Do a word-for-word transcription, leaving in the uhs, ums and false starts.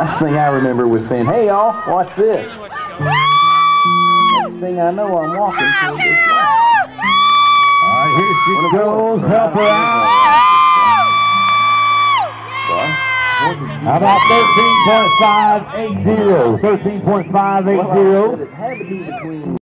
last thing I remember was saying, hey y'all, watch this. Next thing I know, I'm walking toward this line. All right, here she goes. Help her out. How about thirteen point five eight zero? thirteen point five eight zero. It had to be between